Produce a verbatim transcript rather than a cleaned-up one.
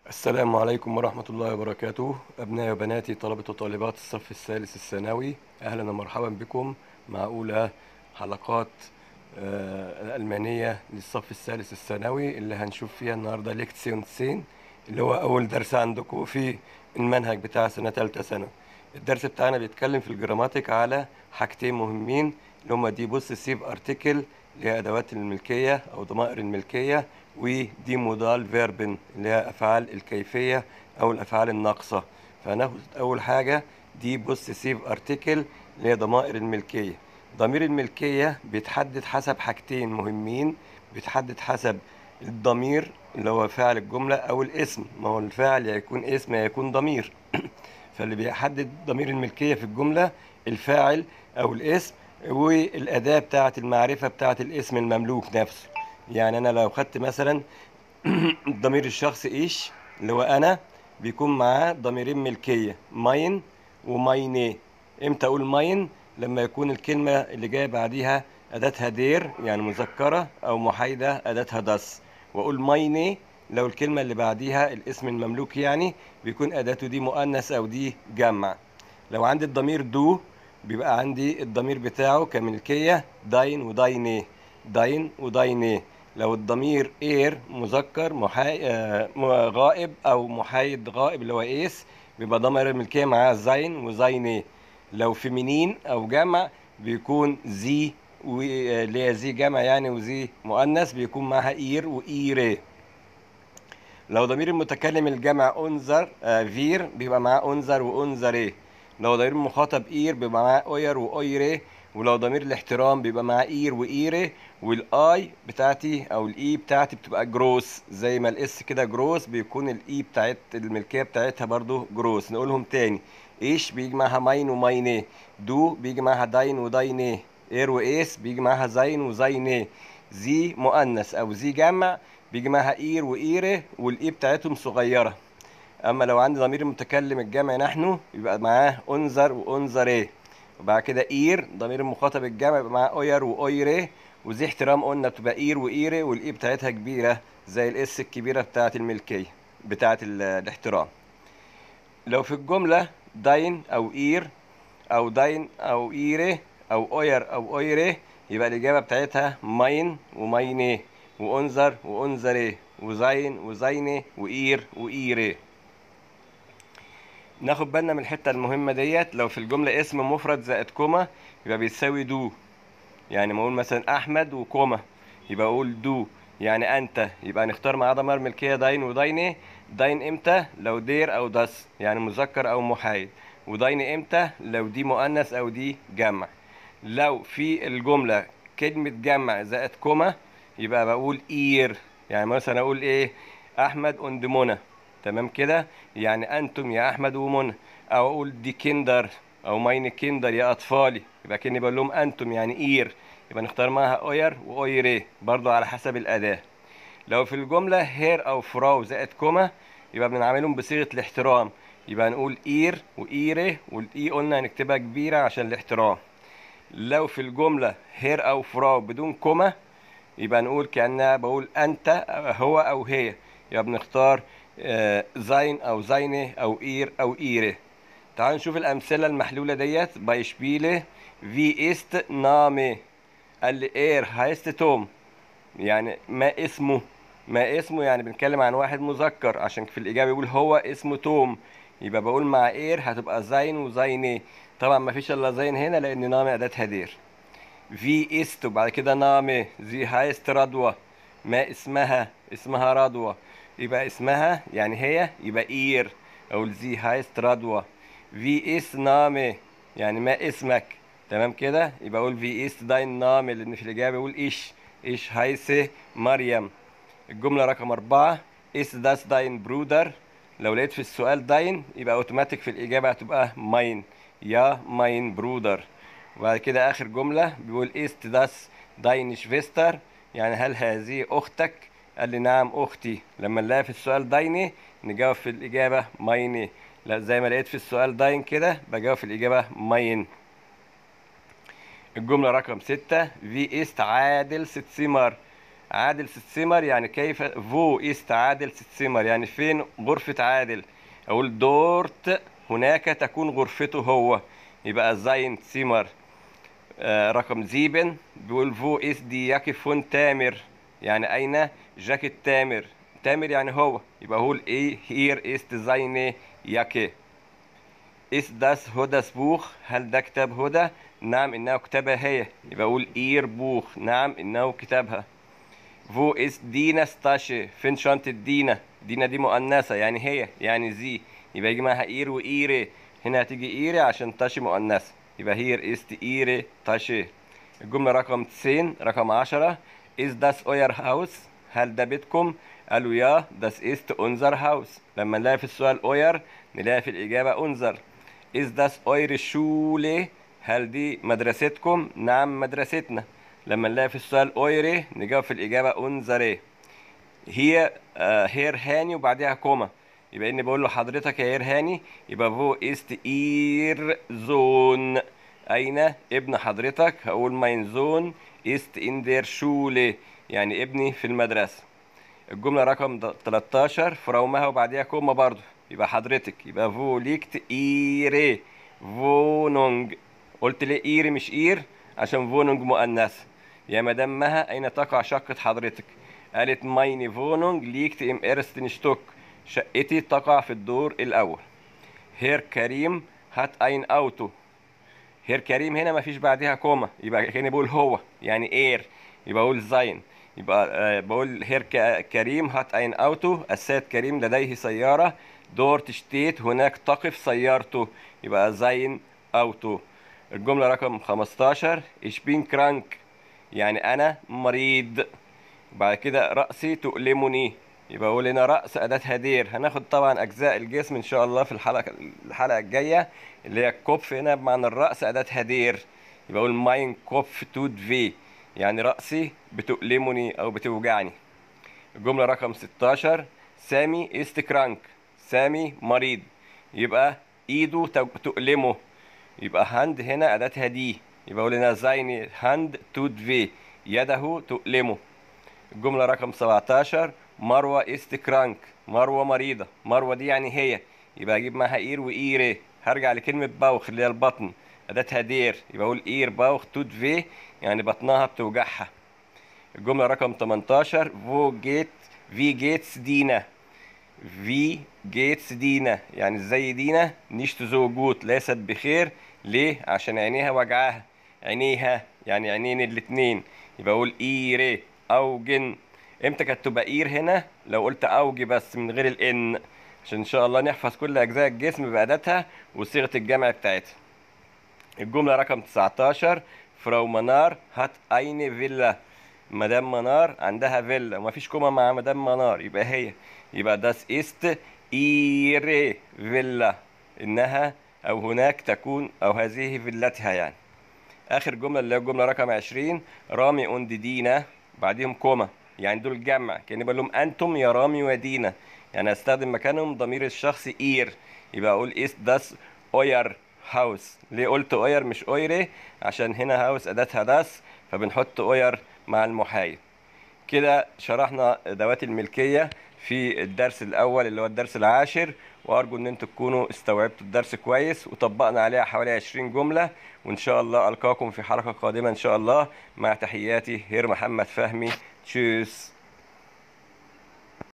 السلام عليكم ورحمة الله وبركاته. أبنائي وبناتي طلبة وطالبات الصف الثالث الثانوي، أهلا ومرحبا بكم مع أولى حلقات آه، الألمانية للصف الثالث الثانوي اللي هنشوف فيها النهاردة ليكتسيون سين، اللي هو أول درس عندكم في المنهج بتاع سنة تالتة ثانوي. الدرس بتاعنا بيتكلم في الجراماتيك على حاجتين مهمين، اللي هما دي بوسيسيف ارتكل اللي هي أدوات الملكية أو ضمائر الملكية، ودي مودال فيربن اللي هي أفعال الكيفية أو الأفعال الناقصة. فهناخد أول حاجة دي بوسيسيف ارتكل اللي هي ضمائر الملكية. ضمير الملكية بيتحدد حسب حاجتين مهمين، بيتحدد حسب الضمير اللي هو فاعل الجملة أو الاسم، ما هو الفاعل يا يكون اسم يا يكون ضمير. فاللي بيحدد ضمير الملكية في الجملة الفاعل أو الاسم، والأداة بتاعة المعرفة بتاعة الاسم المملوك نفسه. يعني أنا لو خدت مثلا ضمير الشخص إيش اللي هو أنا، بيكون معاه ضميرين ملكية ماين ومايني. إمتى أقول ماين؟ لما يكون الكلمة اللي جاية بعديها أداتها دير يعني مذكرة أو محايدة أداتها داس. وأقول مايني لو الكلمة اللي بعديها الاسم المملوك يعني بيكون أداته دي مؤنث أو دي جمع. لو عندي الضمير دو بيبقى عندي الضمير بتاعه كملكية داين ودايني، داين ودايني. لو الضمير اير مذكر محاي... آه، م- غائب او محايد غائب اللي هو ايس، بيبقى ضمير الملكية معاه زين وزيني. لو فيمينين او جمع بيكون زي و- آه، اللي هي زي جمع يعني وزي مؤنث بيكون معاها اير وايري. لو ضمير المتكلم الجمع انذر آه فير بيبقى معاه انذر وانذري. لو ضمير المخاطب اير بيبقى معاه اوير واويري. ولو ضمير الاحترام بيبقى معاه اير وايري. والاي بتاعتي او الاي بتاعتي بتبقى جروس، زي ما الاس كده جروس بيكون الاي بتاعت الملكيه بتاعتها برضو جروس. نقولهم تاني: ايش بيجي معاها ماين ومايني، دو بيجي معاها داين ودايني، اير وايس بيجي معاها زين وزيني، زي مؤنث او زي جمع بيجي معاها اير وايره والاي بتاعتهم صغيره. اما لو عندي ضمير المتكلم الجمع نحن يبقى معاه انذر وانذريه. وبعد كده اير ضمير المخاطب الجمع يبقى معاه اوير واويره. وزي احترام قلنا بتبقى اير وايره والاي بتاعتها كبيره زي الاس الكبيره بتاعه الملكيه بتاعه ال- الاحترام. لو في الجمله داين او اير او داين او ايره او اوير او اويره يبقى الاجابه بتاعتها ماين وماينه وانذر وانذره وزين وزينه واير وايره. ناخد بالنا من الحته المهمه ديت. لو في الجمله اسم مفرد زائد كوما يبقى بيساوي دو. يعني ما اقول مثلا احمد وكوما يبقى اقول دو يعني انت، يبقى نختار معاه ضمير ملكيه داين وداينه. داين امتى؟ لو دير او داس يعني مذكر او محايد. وداين امتى؟ لو دي مؤنث او دي جمع. لو في الجمله كلمه جمع زائد كوما يبقى بقول اير. يعني مثلا اقول ايه؟ احمد und منى، تمام كده؟ يعني انتم يا احمد ومنى. او اقول دي كيندر او ماين كيندر يا اطفالي، يبقى كاني بقول لهم انتم يعني اير. يبقى نختار معاها اوير واويري برضو على حسب الاداه. لو في الجمله هير او فراو زائد كوما يبقى بنعملهم بصيغه الاحترام. يبقى نقول اير وايري، والاي قلنا هنكتبها كبيره عشان الاحترام. لو في الجمله هير او فراو بدون كوما يبقى نقول كأنها بقول أنت هو أو هي. يبقى بنختار آه، زين أو زينه أو إير أو إيره. تعالوا نشوف الأمثلة المحلولة ديت. بايشبيله في إست نامي. قال لي إير هايست توم، يعني ما اسمه. ما اسمه يعني بنتكلم عن واحد مذكر، عشان في الإجابة يقول هو اسمه توم. يبقى بقول مع إير هتبقى زين وزينه. طبعا ما فيش إلا زين هنا لأن نامي أداتها دير. في است وبعد كده نامي زي هايست رضوى. ما اسمها؟ اسمها رضوى. يبقى اسمها يعني هي يبقى اير او زي هايست رضوى. في اس نامي يعني ما اسمك، تمام كده؟ يبقى اقول في است داين نامي لان في الاجابه يقول ايش. ايش هايسه مريم. الجمله رقم أربعة: اس داس داين برودر. لو لقيت في السؤال داين يبقى اوتوماتيك في الاجابه هتبقى ماين، يا ماين برودر. وبعد كده آخر جملة بيقول إيست داس داين شفيستر، يعني هل هذه أختك؟ قال لي نعم أختي. لما نلاقي في السؤال دايني نجاوب في الإجابة مايني. لا زي ما لقيت في السؤال داين كده بجاوب في الإجابة ماين. الجملة رقم ستة: في إيست عادل ست سيمر. عادل ستسمر يعني كيف. فو است عادل ستسمر يعني فين غرفة عادل. اقول دورت هناك تكون غرفته هو، يبقى زاين سيمر. آه رقم زيبن بيقول فو اس دي ياكي فون تامر، يعني اين جاكيت تامر. تامر يعني هو، يبقى هو ايه هير است زاينه ياكي. اس داس هدى بوخ، هل ده كتاب هدى؟ نعم انه كتابها هي، يبقى اقول اير بوخ، نعم انه كتابها. فو اس دينا ستاشي، فين شنطة دينا؟ دينا دي مؤنثة يعني هي، يعني زي، يبقى يجي معاها اير وايري. هنا هتيجي ايري عشان تاشي مؤنثة، يبقى هير است ايري تاشي. الجملة رقم تسعين رقم عشرة. is das euer Haus؟ هل ده بيتكم؟ قالوا يا das ist unser Haus. لما نلاقي في السؤال euer نلاقي في الإجابة unser. is das eure Schule؟ هل دي مدرستكم؟ نعم مدرستنا. لما نلاقي في السؤال eure نجاوب في الإجابة unsere. هي آه هير هاني وبعدها كوما، يبقى اني بقول له حضرتك يا هير هاني، يبقى فو است اير زون، اين ابن حضرتك؟ هقول ماين زون است ان دير شولي، يعني ابني في المدرسة. الجملة رقم تلتاشر فراومها وبعدها كوما برضو، يبقى حضرتك، يبقى فو ليكت ايري فونونج. قلت ليه ايري مش اير؟ عشان فونونج مؤنث. يا مدام مها اين تقع شقة حضرتك؟ قالت مايني فونونج ليكت ام ايرستن شتوك، شقتي تقع في الدور الاول. هير كريم هات اين اوتو. هير كريم هنا مفيش بعدها كوما، يبقى كاني بقول هو يعني اير، يبقى اقول زين. يبقى آه بقول هير كريم هات اين اوتو، السيد كريم لديه سيارة. دورت شتيت هناك تقف سيارته، يبقى زين اوتو. الجملة رقم خمستاشر ايش بين كرانك، يعني انا مريض. بعد كده رأسي تؤلمني، يبقى اقول هنا رأس أداة هدير. هناخد طبعا أجزاء الجسم إن شاء الله في الحلقة الحلقة الجاية، اللي هي الكوبف هنا بمعنى الرأس أداة هدير، يبقى اقول ماين كوبف توت في، يعني رأسي بتؤلمني أو بتوجعني. الجملة رقم ستاشر سامي است كرانك، سامي مريض، يبقى ايده تؤلمه، يبقى هاند هنا أداة هدي، يبقى اقول هنا زايني هاند توت في، يده تؤلمه. الجملة رقم سبعتاشر مروة است كرانك، مروة مريضة، مروة دي يعني هي، يبقى اجيب معاها اير وايري. هرجع لكلمة باوخ اللي هي البطن، أداتها دير، يبقى اقول اير باوخ توت في، يعني بطنها بتوجعها. الجملة رقم تمنتاشر فو جيت في جيتس دينا، في جيتس دينا يعني ازاي دينا نيشت زوجوت ليست بخير. ليه؟ عشان عينيها وجعاها، عينيها يعني عينين الاتنين، يبقى اقول ايري اوجن. امتى كانت تبقى اير هنا؟ لو قلت اوجي بس من غير الان، عشان ان شاء الله نحفظ كل اجزاء الجسم بأداتها وصيغة الجمع بتاعتها. الجملة رقم تسعتاشر فراو منار هات اين فيلا، مدام منار عندها فيلا، ومفيش كومة مع مدام منار، يبقى هي، يبقى داس است ايري فيلا، انها او هناك تكون او هذه فيلتها يعني. اخر جملة اللي هي الجملة رقم عشرين رامي اند دينا بعديهم كومة، يعني دول جمع، كأني بقول لهم انتم يا رامي ودينا، يعني استخدم مكانهم ضمير الشخص اير، يبقى اقول است داس اوير هاوس. ليه قلت اوير مش اويري؟ عشان هنا هاوس اداتها داس، فبنحط اوير مع المحايد. كده شرحنا ذوات الملكية في الدرس الأول اللي هو الدرس العاشر، وأرجو إن انتوا تكونوا استوعبتوا الدرس كويس وطبقنا عليها حوالي عشرين جملة. وإن شاء الله ألقاكم في حلقة قادمة إن شاء الله، مع تحياتي هير محمد فهمي. تشوس.